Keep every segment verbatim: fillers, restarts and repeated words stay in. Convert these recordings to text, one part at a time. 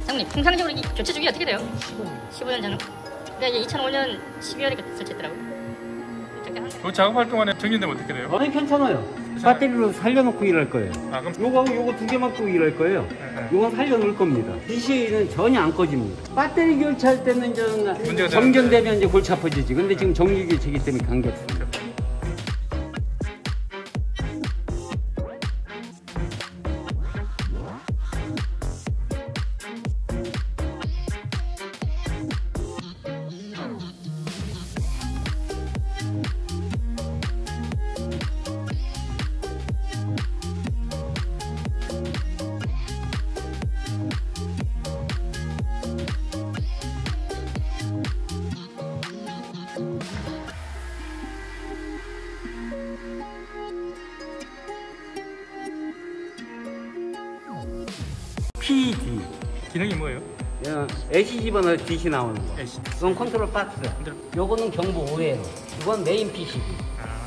장님, 통상적으로 이 교체 주기가 어떻게 돼요? 십오 년 전후. 근데 이제 이천오 년 십이월에 설치했더라고요. 그 작업할 동안에 정진되면 어떻게 돼요? 아니 괜찮아요. 괜찮아요. 배터리로 살려놓고 일할 거예요. 아, 그럼 요거하고 요거 두 개만 끄고 일할 거예요. 네. 요건 살려놓을 겁니다. 디씨는 전혀 안 꺼집니다. 배터리 교체할 때는 이제 정전되면 이제 골치 아파지지. 근데 지금 정유 교체기 때문에 관계없습니다. 피디 기능이 뭐예요? 에이씨 집어넣어 디씨 나오는 거. 에이씨. 이건 컨트롤 박스. 컨트롤. 요거는 경보 오에로. 이건 메인 피씨비. 아,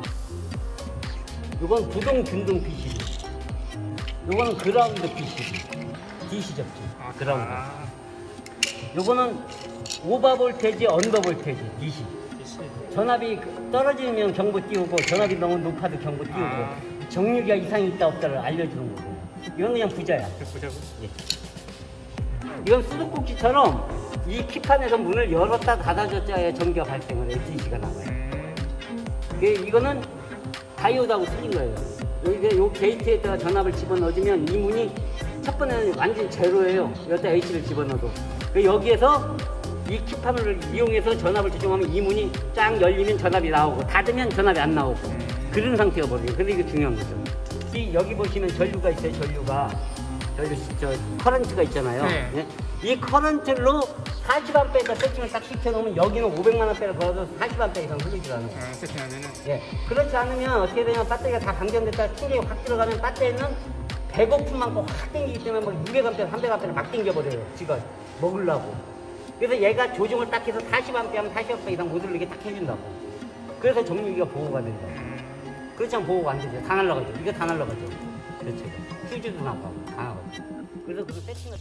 이건 부동 균등 피씨비. 요거는 그라운드 피씨비. 디씨 접지. 아, 그라운드. 아, 요거는 오버 볼테지, 언더 볼테지, 디씨. 디씨. 전압이 떨어지면 경보 띄우고 전압이 너무 높아도 경보 띄우고 아. 정유기가 이상이 있다 없다를 알려주는 거고. 이건 그냥 부자야. 보자고. 예. 이건 수도꼭지처럼 이 키판에서 문을 열었다 닫아줬자야 전기가 발생을 해. 디씨가 나와요. 음. 이거는 다이오드하고 틀린 거예요. 여기 요 게이트에다가 전압을 집어넣어주면 이 문이 첫 번에는 완전 제로예요. 여기다 H를 집어넣어도. 여기에서 이 키판을 이용해서 전압을 조정하면 이 문이 쫙 열리면 전압이 나오고 닫으면 전압이 안 나오고 그런 상태가 버려요. 근데 이게 중요한 거죠. 이 여기 보시면 전류가 있어요. 전류가 전류 저 커런트가 있잖아요. 네. 네? 이 커런트로 사십 암페어에다 세팅을 딱 시켜놓으면 여기는 오백만 암페어를 걸어도 사십 암페어 이상 흐르지 않아요. 아, 세팅하면은. 예. 그렇지 않으면 어떻게 되냐면 배터리가 다 방전됐다가 충격이 확 들어가면 배터리는 배고픔만 확 땡기기 때문에 막 이백 암페어, 삼백 암페어를 막 땡겨버려요. 지가 먹으려고. 그래서 얘가 조정을 딱 해서 사십 암페어 하면 사십 암페어 이상 못 흐르게 딱 해준다고. 그래서 정유기가 보호가 된다. 그렇지 않으면 보호가 안 되죠. 다 날라가죠. 이거 다 날라가죠. 그렇죠. 휴지도 나가고 다 나가죠. 그래서 그런 세팅을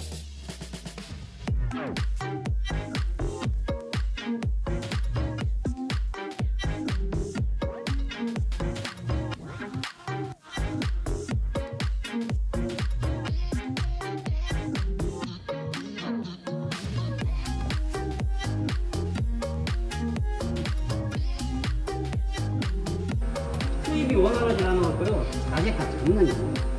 수입이 원활하지 않아갖고요. 가격가 장난이 아니에요.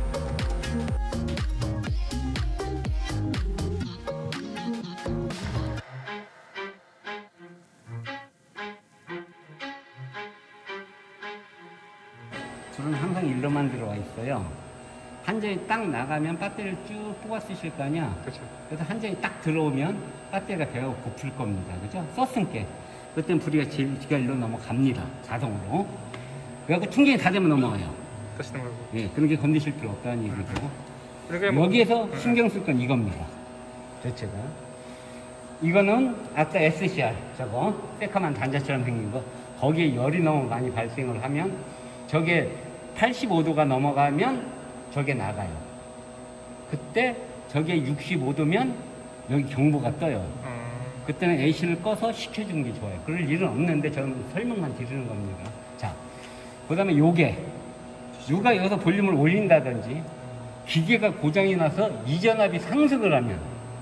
저는 항상 일로만 들어와 있어요. 한 전이 딱 나가면 배터리를 쭉 뽑아 쓰실 거 아니야. 그렇죠. 그래서 한 전이 딱 들어오면 배터리가 배가 고플 겁니다. 그죠? 썼으니까. 그때는 불이가 지가 일로 넘어갑니다. 자동으로. 그래갖고 충전이 다 되면 넘어가요. 다시는 말고. 예, 그런 게 건드실 필요 없다는 얘기고. 그러니까 뭐, 여기에서 신경 쓸 건 이겁니다. 대체가. 이거는 아까 에스씨알, 저거, 새카만 단자처럼 생긴 거. 거기에 열이 너무 많이 발생을 하면 저게 팔십오 도가 넘어가면 저게 나가요. 그때 저게 육십오 도면 여기 경보가 떠요. 어, 그때는 에이씨를 꺼서 식혀주는 게 좋아요. 그럴 일은 없는데 저는 설명만 드리는 겁니다. 자, 그 다음에 요게 요가 여기서 볼륨을 올린다든지 기계가 고장이 나서 이전압이 상승을 하면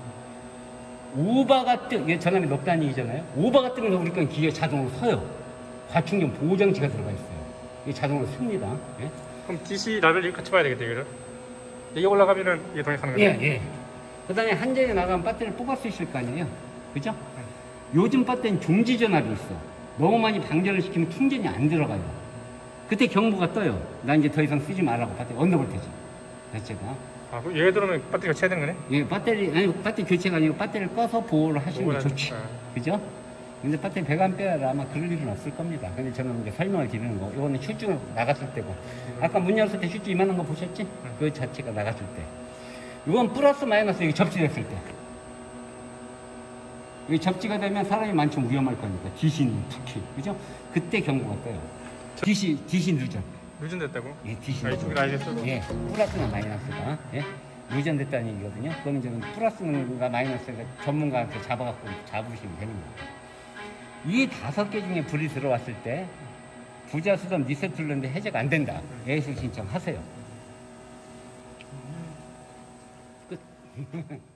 오버가 뜨, 이게 전압이 높다는 얘기잖아요. 오버가 뜨면 우리가 기계가 자동으로 서요. 과충전 보호장치가 들어가 있어요. 이게 자동으로 씁니다. 예? 그럼 디씨 라벨이 같이 봐야 되겠다, 이거를. 이게 올라가면은 이게 동행하는 거예요? 예, 예. 그 다음에 한 전에 나가면 배터리를 뽑아 쓰실 거 아니에요. 그죠? 네. 요즘 배터리는 중지 전압이 있어. 너무 많이 방전을 시키면 충전이 안 들어가요. 그때 경보가 떠요. 나 이제 더 이상 쓰지 말라고. 배터리 언더볼테지. 대체가. 아, 그럼 예를 들면 배터리 교체해야 되는 거네? 예, 배터리, 아니, 배터리 교체가 아니고 배터리를 꺼서 보호를 하시는 게 좋지. 아. 그죠? 근데 배터리 백 암페어라 아마 그럴 일은 없을 겁니다. 근데 저는 이제 설명을 드리는 거. 이거는 슈즈 나갔을 때고. 아까 문 열었을 때 슈즈 이만한 거 보셨지? 응. 그 자체가 나갔을 때. 이건 플러스 마이너스 이게 접지됐을 때. 이게 접지가 되면 사람이 많지면 위험할 거니까. 디씨는 특히. 그죠? 그때 경고가 떠요. 디씨, 디씨 누전. 누전됐다고? 예, 디씨. 아, 이쪽에 라이트 쓰고. 예, 플러스나 마이너스가. 예. 유전됐다는 얘기거든요. 그거는 지금 플러스가 마이너스가 전문가한테 잡아갖고 잡으시면 되는 거예요. 이 다섯 개 중에 불이 들어왔을 때 부자 수덤 리셋 눌렀는데 해제가 안 된다. 예술 신청하세요. 끝.